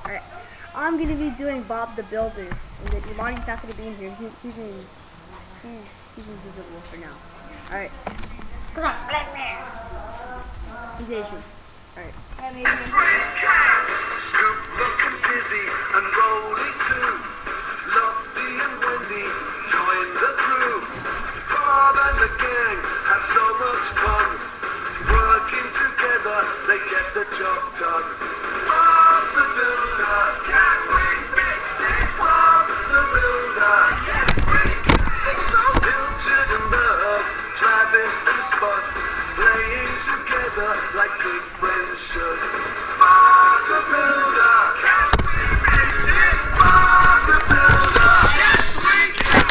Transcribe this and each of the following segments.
Alright. I'm gonna be doing Bob the Builder. And the Marty's not gonna be in here. He's invisible for now. Alright. Come on, black man. He's Asian. Alright. Scoop looking dizzy and Rolly too. Lofty and Wendy join the crew. Bob and the gang have so much fun. Working together, they get the job done. Bob the Builder, can we fix it? Bob the Builder, yes we can fix it. Hilton and Merv, Travis and Spud, playing together like good friends should. Bob the Builder, can we fix it? Bob the Builder, yes we can.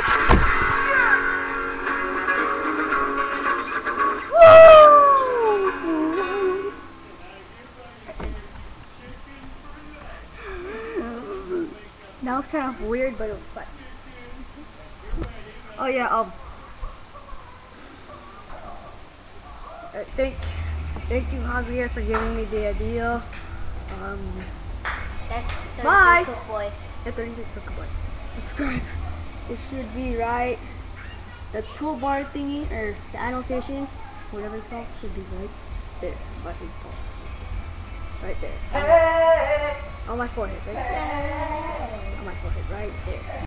That was kind of weird, but it was fun. Oh yeah, thank you Javier for giving me the idea. That's Bye. Cook Boy. That's 36 Cook Boy. Subscribe. It should be right. The toolbar thingy or the annotation, whatever it's called, should be right there. Right there. On my forehead, right there. On my forehead, right there.